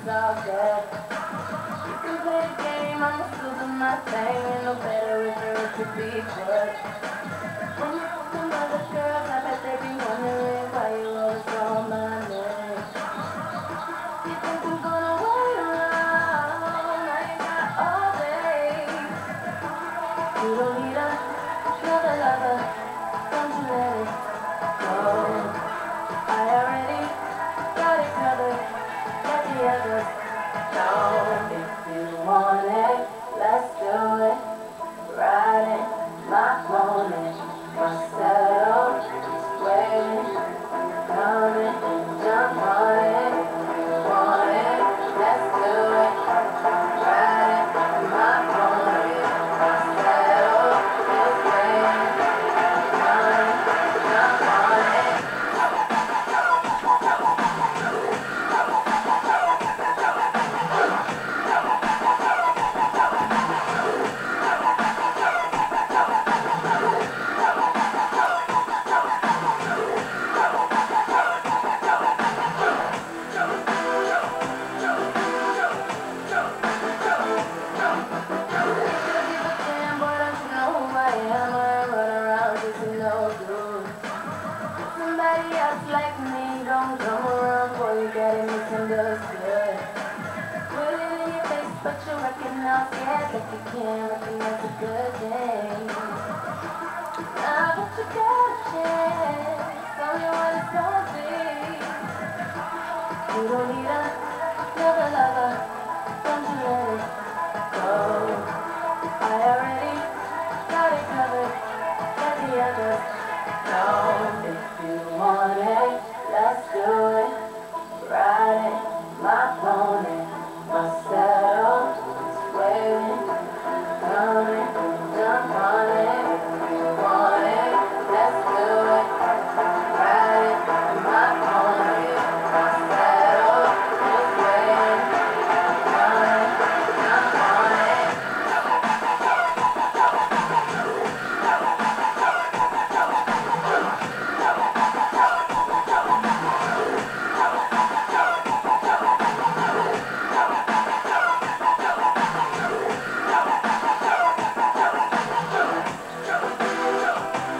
all good. You can play the game, I'm just losing my thing. Ain't no better with her to be put. When you with some other girls, I bet they be wondering why you always call my name. You think I'm gonna wait around? I ain't got all day. You don't need another lover, don't you let it go. I already got it covered, let the others know. If you want it, let's do it. Riding my pony, my saddle, swaying, coming, jump on it. If you want it, let's do it. Riding my pony, my saddle, swaying, coming, jump on it. Somebody else like me don't come around, boy, you gotta misunderstood. Put it in your face, but you recognize, yeah, that you can't recognize a good thing. Now that you got a chance, only what it's gonna be. You don't need another lover, don't you let it go. I already got it covered, let the others know. If you want it, let's do it. Riding my pony, my saddle, swaying, coming, jump on it. If you want it, let's do it. Riding my pony, my saddle, swaying, coming, jump on it.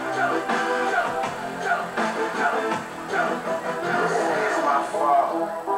It's my fault.